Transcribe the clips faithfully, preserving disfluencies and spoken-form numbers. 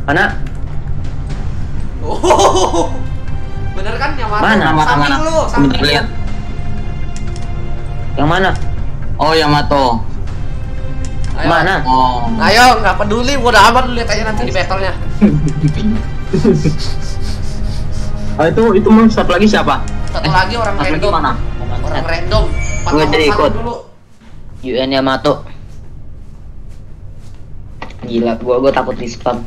Mana? Oh, bener kan Yamato? Mana? Mana, Samping mana? lu, samping. Lihat. Yang mana? Oh, Yamato. Ayo. Mana? Oh. Ayo, nggak peduli, bodo amat, lu lihat aja nanti di battle-nya. Oh, itu itu mau satu lagi siapa? Satu lagi orang Satu lagi random. mana? Orang random. Empat Gue lawan jadi satu ikut. dulu. U N Yamato. Gila, gua gua takut di spam.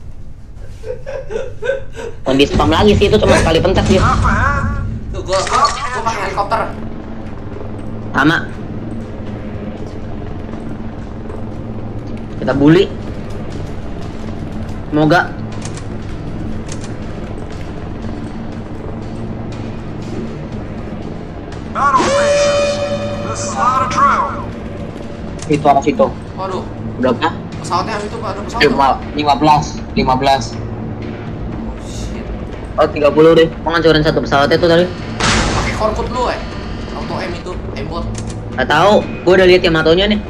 Bukan di spam lagi sih, itu cuma sekali pencet dia. Tuh, gua gua, gua pakai helikopter. Sama. Kita bully. Semoga. Battle stations. This is not a drill. Itu arah situ. Waduh, Berapa? pesawatnya itu ada pesawat. Lima, lima belas, lima belas. Oh, shit. Oh, tiga puluh deh. Mau ngancurin satu pesawat itu tadi. Pakai korkut lu, eh. Auto M itu, aimbot. Gak tahu, gua udah lihat Yamatonya nih.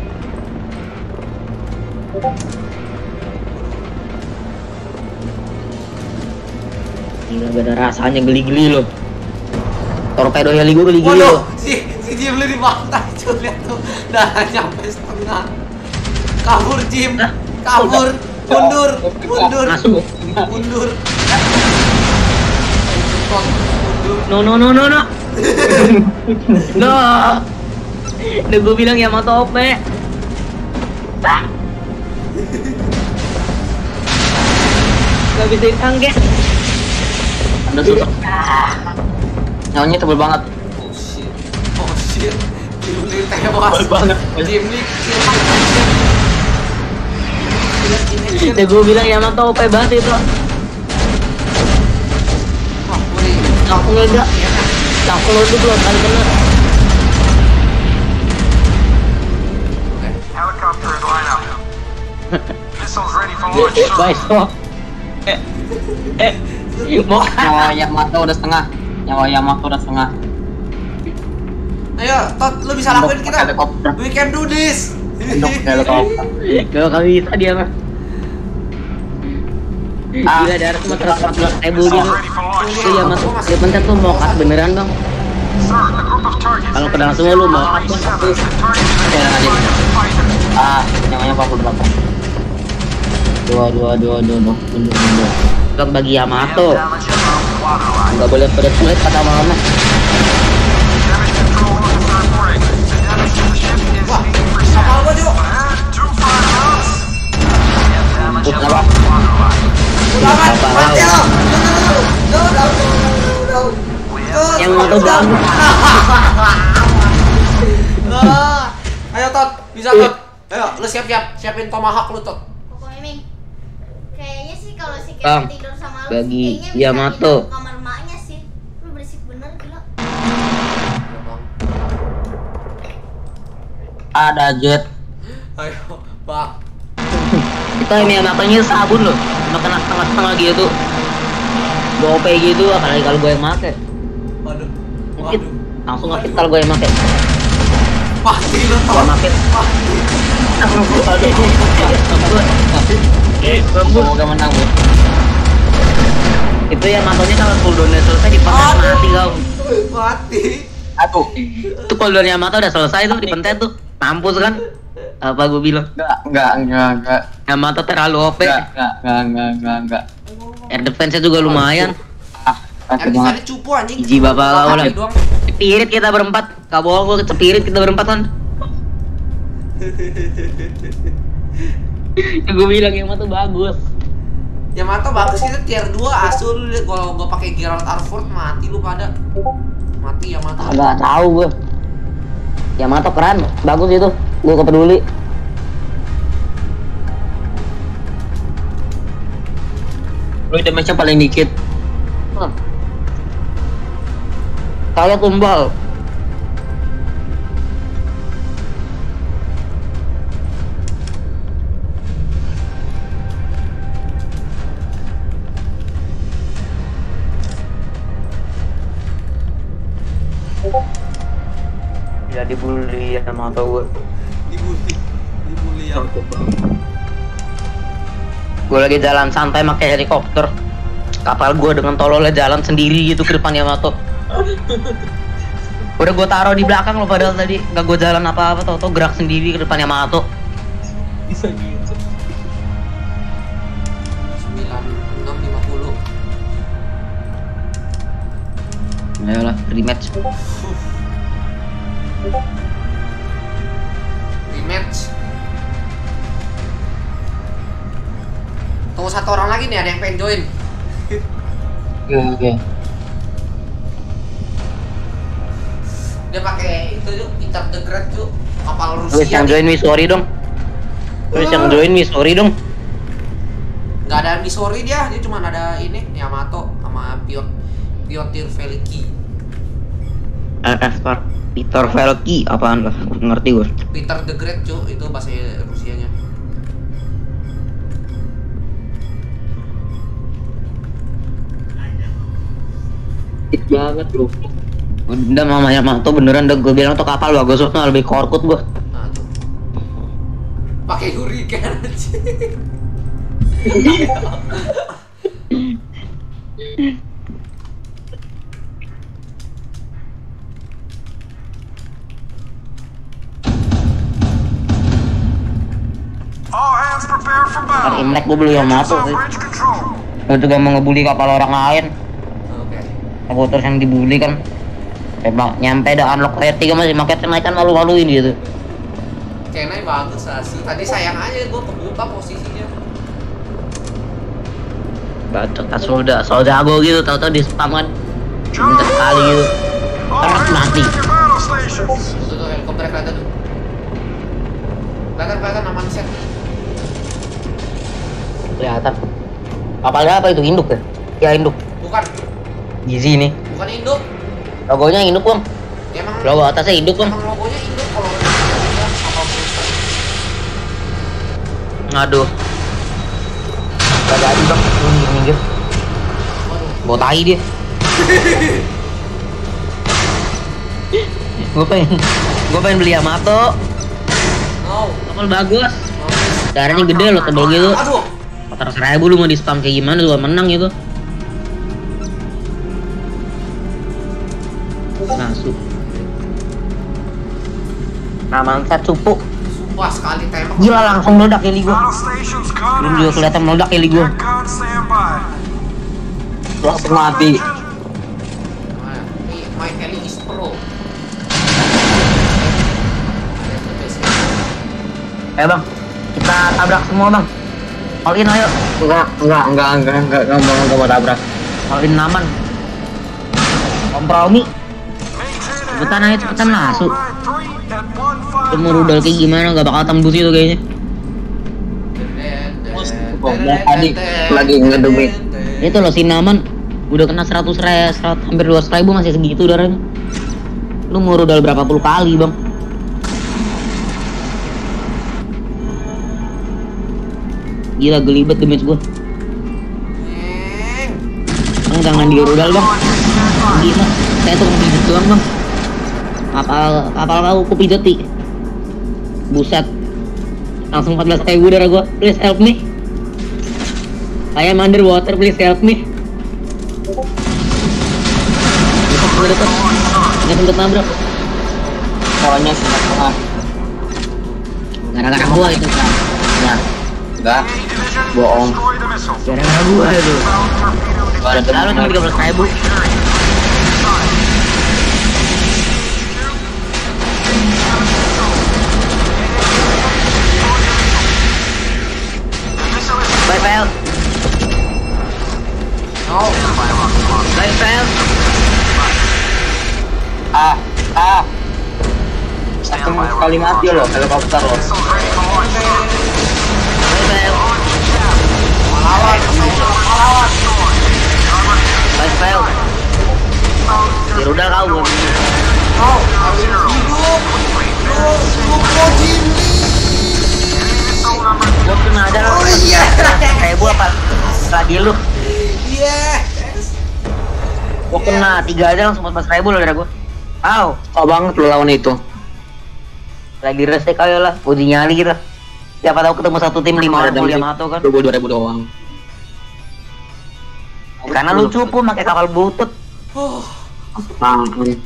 Gila, gak ada rasanya, geli-geli loh. Torpedo heli gua geli-geli Waduh, loh. si si Jim lu di pantai, cuy, lihat tuh. Dah nyampe setengah. Kabur Jim, Hah? kabur, mundur, mundur, Masuk. mundur. Mundur. No no no no no. No. Udah gue bilang Yamato O P. Ah. Gak bisa ditangkep. Anda susah. Nyawanya tebel banget. Oh shit, oh shit. Jim Lee tewas. Tebel banget. Jim Lee kill action. Udah gue bilang Yamato O P banget itu. Wah, boleh. Aku nggak. Aku lo tuh belum kali kena. Helicopter in lineup. Missiles ready for launch. Baik so. Eh, eh, mau Nyawa Yamato udah setengah. Nyawa Yamato udah setengah. Ayo, Tot, lu bisa lakuin kita. Helikopter. We can do this. Untuk helikopter. Kalau kami bisa dia mah. Gila darat cuma seratus empat belas ribu gitu. Ready for launch. Itu Yamato dia pencet tuh mau cut beneran bang. Sir, a group of targets. Kalau pedang semua lu mau cut bang. Seven. Target Jalan aja. Ah, nyawanya empat puluh delapan. Dua dua dua dua dua. Mundur mundur. Untuk bagi Yamato. damage inbound waterline. Nggak boleh pada sulit kata mama. Damage control on the third ring. The damage to the ship is Wah, eighty kapal percent. gua, Jo. And two fire rounds. Damage Putra, inbound waterline. Udah aman, Kapal mati laut. lo. No, no, no, no, no. Yang Yamato bagus. Ah, ayo Tot, bisa Tot. Ayo, lu siap-siap, siapin tomahawk lu Tot. Pokoknya Ming, kayaknya sih kalau si Bang, Kevin tidur sama lu bagi kayaknya bisa Yamato. pindah ke kamar emaknya sih. Lu berisik bener gila. Ada jet. Ayo, Bang. Kita ini Yamatonya sabun loh. Cuma kena setengah-setengah gitu. Gue O P gitu, apalagi kalau gue yang make. Waduh. Ngekit. Waduh. Langsung ngekit kalau gue yang make. Pasti lu Gue Tot. make. Semoga menang, Bu. Itu ya matonya kalau cooldownnya selesai dipencet Aduh. mati kau. Mati. Aduh. Itu cooldownnya Yamato udah selesai tuh dipencet tuh. Mampus kan? Apa gue bilang? Enggak, enggak, enggak, enggak. Yamato terlalu O P. Enggak, enggak, enggak, enggak, enggak, enggak. Air defense-nya juga lumayan. Ah, Yang kacau banget. tadi cupu anjing. Iji bapak kau lah. Doang. Cepirit kita berempat. Kau bohong gue cepirit kita berempat kan. Gue bilang Yamato bagus. Yamato bagus itu tier dua asul. Kalau gua pakai Geralt Arford mati lu pada. Mati Yamato. Agak tahu gue. Yamato keren, bagus itu. Gue kepeduli. Lu damage-nya paling dikit. Hah. Saya tumbal. Ya dibully ya Yamato gue. Dibully. Dibully ya. Gue lagi jalan santai pakai helikopter. Kapal gue dengan tololnya jalan sendiri gitu ke depan Yamato. Udah gue taruh di belakang lo padahal tadi gak gue jalan apa-apa, tau-tau gerak sendiri ke depan Yamato. Bisa gitu. sembilan enam lima puluh. Ayolah, rematch. Rematch. Tunggu satu orang lagi nih, ada yang pengen join. Oke oke. Dia pakai itu yuk, Peter the Great yuk, kapal Terus Rusia. yang join Missouri dong. Terus yang join Missouri dong. Nggak ada Missouri dia, dia cuma ada ini Yamato sama Piotr Piotr Veliki. Eh, eh, Star. Peter Velki apaan lah? Ngerti gue. Peter the Great cuy, itu bahasa Rusianya. It banget loh. Udah mama Yamato beneran udah gue bilang tuh kapal bagus tuh lebih korkut gue. Nah tuh. Pakai hurricane aja. All hands prepare for Kan battle. Imlek gue beli Yamato sih. Bridge control. Gue juga mau ngebully kapal orang lain. Oke. Aku terus yang dibully kan. Emang nyampe dah unlock tier tiga masih maket kenaikan malu-maluin gitu. Kenai bagus lah sih. Tadi sayang aja gue kebuka posisinya. Bacot tas udah soal jago gitu, tau-tau di spam kan. Minta sekali gitu. All Terus hands mati. to your battle stations. Tuh tuh helikopter kelihatan tuh. Kelihatan kelihatan aman set. Kelihatan. Kapalnya apa itu, induk ya? Ya induk. Bukan, Gizi ini. bukan induk. Logonya induk bang. Ya, emang Logo atasnya induk bang. emang logonya induk kalau ya kapal perusahaan. Aduh. Gak jadi bang. Lu minggir-minggir. Waduh. Bawa tai dia. Gue pengen, gue pengen beli Yamato. No. Kapal bagus. No. Darahnya gede loh, tebel gitu. Aduh. empat ratus ribu lu mau di spam kayak gimana lu menang gitu. Masuk. Nah, mangkat cupu. Wah, sekali tembak. Gila langsung meledak heli gua. Battle stations Belum juga cut. kelihatan meledak heli gua. Jet guns stand by. Langsung mati. Nah, ini my heli is pro. Eh bang, kita tabrak semua bang. All in ayo. Enggak, enggak, enggak, enggak, enggak, enggak mau enggak mau tabrak. All in aman. Kompromi. Maintain a Cepetan aja, cepetan heavy masuk. line three at one five Lu mau rudal kayak gimana, gak bakal tembus itu kayaknya. Tadi lagi ngedemi. Itu loh Sinaman udah kena seratus re, seratus, hampir dua ratus ribu masih segitu darahnya. Lu mau rudal berapa puluh kali bang? Gila gelibet damage gua. Bang jangan di rudal bang. Gila, saya tuh kepijet doang bang. Kapal kapal kau kupijeti. Buset. Langsung empat belas ribu darah gua. Please help me. I am underwater, please help me. Dekat, gue dekat. Nggak sempet nabrak. Soalnya setengah setengah. Gara-gara gua itu kan. Nah, enggak, division. bohong. Destroy the missile. Gara-gara gua itu. Bound torpedo Gak ada Lalu cuma tiga belas ribu. Bye fail. No. Bye fail. Ah, ah. Satu kali mati loh helikopter loh. Missiles ready for launch. Bye fail. Pahlawan, pahlawan. Bye fail. Di rudal kau gua. No, harus hidup. No, Lupo Jimmy. Gua kena aja lo. Oh iya. Ribu apa? Lagi lu. Iya. Gua kena tiga aja langsung empat belas ribu lo gara gua. Au. Susah banget lo lawan itu. Lagi resek ayo lah, uji nyali kita. Siapa tahu ketemu satu tim lima orang Ada full yang Yamato kan. dua ribu dua ribu doang. Karena lu cupu pakai kapal butut. Oh, Nah,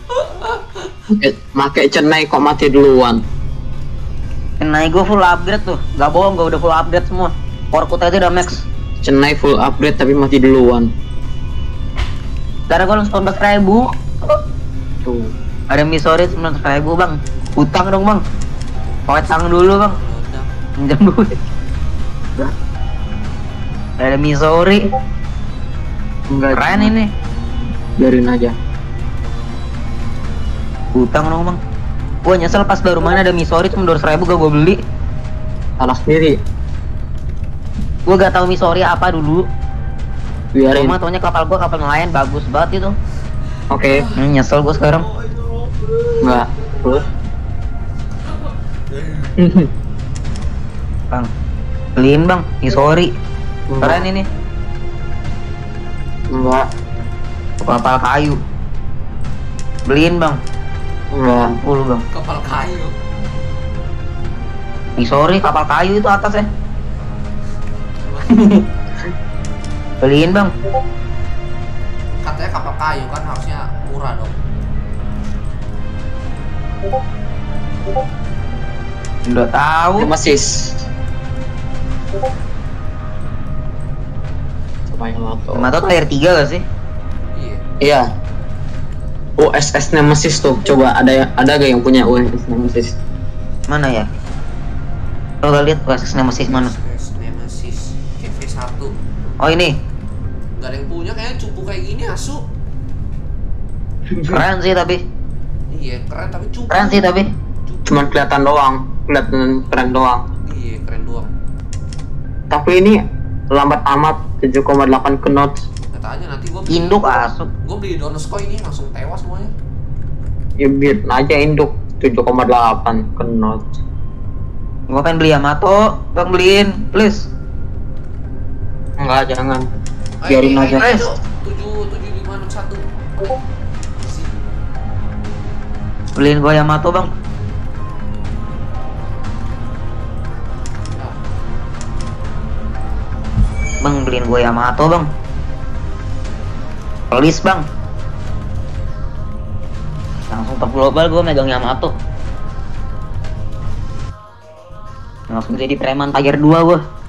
pakai cenai kok mati duluan. Naik gua full upgrade tuh. Gak bohong, gua udah full upgrade semua. Korkut aja udah max. Cenai full upgrade tapi mati duluan. Karena gua langsung sembilan belas ribu. Tuh. Ada Misori sembilan belas ribu bang. Utang dong bang. Utang dulu bang. udah. Pinjam duit. Ada Misori. Enggak. Keren ini. Biarin aja. Utang dong bang. Gua nyesel pas baru mana ada Misori cuma dua ratus ribu gak gua beli. Salah sendiri. Gua gak tahu Misori apa dulu. Biarin. Cuma taunya kapal gua kapal nelayan bagus banget itu. Oke. Hmm, nyesel gua sekarang. Enggak. Terus. Bang. Beliin bang, Misori. Keren ini. Enggak. Kapal kayu. Beliin bang. Enggak. sepuluh bang. Kapal kayu. Misori kapal kayu itu atas ya. Beliin bang. Katanya kapal kayu kan harusnya murah dong. Udah tahu. Nemesis. Supaya lato. Yamato tier tiga gak sih? Iya. Iya. U S S Nemesis tuh. Coba ada ada gak yang punya U S S Nemesis? Mana ya? Lo gak lihat proses Nemesis mana? Nemesis, Nemesis, K V satu. Oh ini. Gak ada yang punya kayaknya cupu kayak gini asu. Keren sih tapi. Iya, keren tapi cupu. Keren sih tapi. Cupu. Cuman kelihatan doang, kelihatan keren doang. Iya, keren doang. Tapi ini lambat amat tujuh koma delapan knot. Kata aja nanti gua beli, Induk asuk. gua beli Donskoy ini langsung tewas semuanya. Ya biar aja induk tujuh koma delapan knot. Gua pengen beli Yamato, bang beliin, please. Enggak, jangan. Ayo, Biarin ayo, aja. ayo, ayo. tujuh tujuh lima enam satu. Beliin gua Yamato bang. Bang beliin gua Yamato bang. Please bang. Langsung top global gua megang Yamato. Langsung jadi preman tiger dua gua.